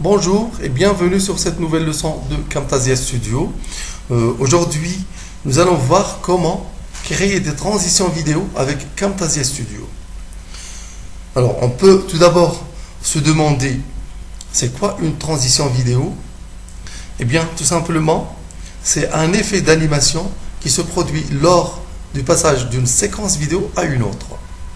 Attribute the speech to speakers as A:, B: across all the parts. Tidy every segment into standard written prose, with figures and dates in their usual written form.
A: Bonjour et bienvenue sur cette nouvelle leçon de Camtasia Studio. Aujourd'hui, nous allons voir comment créer des transitions vidéo avec Camtasia Studio. Alors, on peut tout d'abord se demander, c'est quoi une transition vidéo? Eh bien, tout simplement, c'est un effet d'animation qui se produit lors du passage d'une séquence vidéo à une autre.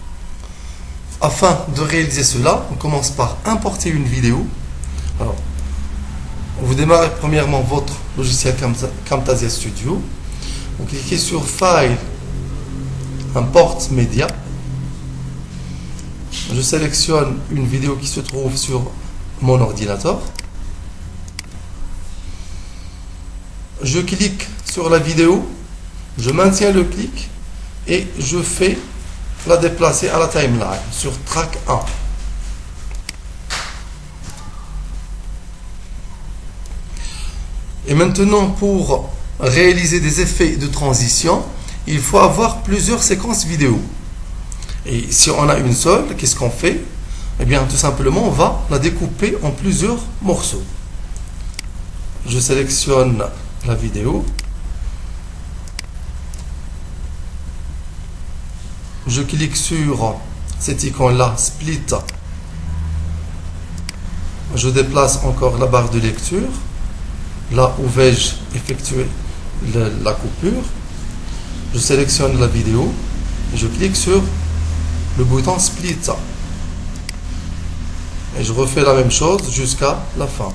A: Afin de réaliser cela, on commence par importer une vidéo. Alors, vous démarrez premièrement votre logiciel Camtasia Studio. Vous cliquez sur File, Import Media. Je sélectionne une vidéo qui se trouve sur mon ordinateur. Je clique sur la vidéo, je maintiens le clic et je fais la déplacer à la timeline sur track 1. Et maintenant, pour réaliser des effets de transition, il faut avoir plusieurs séquences vidéo. Et si on a une seule, qu'est-ce qu'on fait? Eh bien, tout simplement, on va la découper en plusieurs morceaux. Je sélectionne la vidéo. Je clique sur cette icône-là, Split. Je déplace encore la barre de lecture. Là où vais-je effectuer la coupure? Je sélectionne la vidéo et je clique sur le bouton Split. Et je refais la même chose jusqu'à la fin.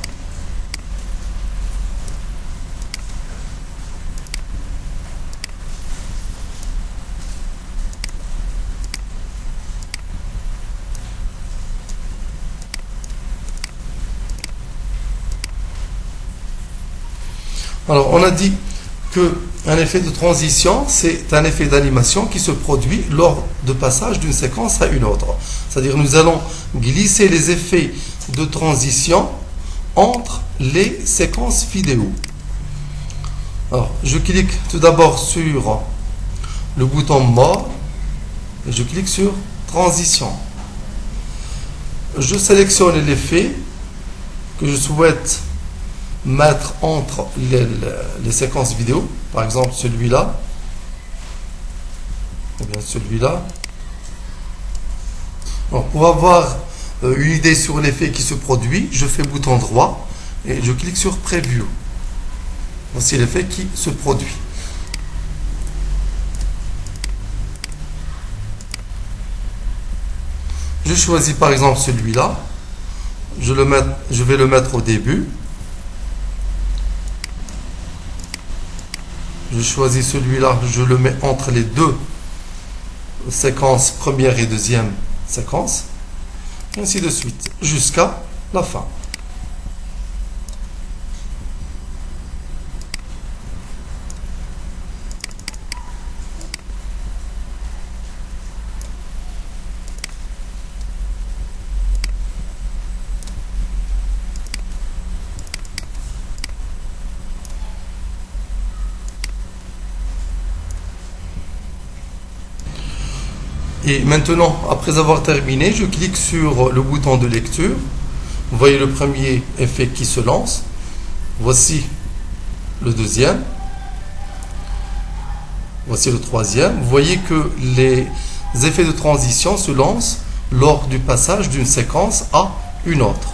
A: Alors, on a dit qu'un effet de transition, c'est un effet d'animation qui se produit lors de passage d'une séquence à une autre. C'est-à-dire, nous allons glisser les effets de transition entre les séquences vidéo. Alors, je clique tout d'abord sur le bouton More et je clique sur Transition. Je sélectionne l'effet que je souhaite mettre entre les séquences vidéo, par exemple celui-là, ou bien celui-là. Pour avoir une idée sur l'effet qui se produit, je fais bouton droit et je clique sur Preview. Voici l'effet qui se produit. Je choisis par exemple celui-là, je vais le mettre au début. Je choisis celui-là, je le mets entre les deux séquences, première et deuxième séquence, et ainsi de suite, jusqu'à la fin. Et maintenant, après avoir terminé, je clique sur le bouton de lecture. Vous voyez le premier effet qui se lance. Voici le deuxième. Voici le troisième. Vous voyez que les effets de transition se lancent lors du passage d'une séquence à une autre.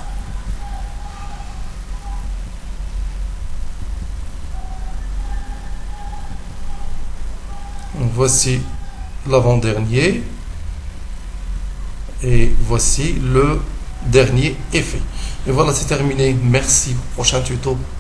A: Voici l'avant-dernier. Et voici le dernier effet. Et voilà, c'est terminé. Merci. Prochain tuto.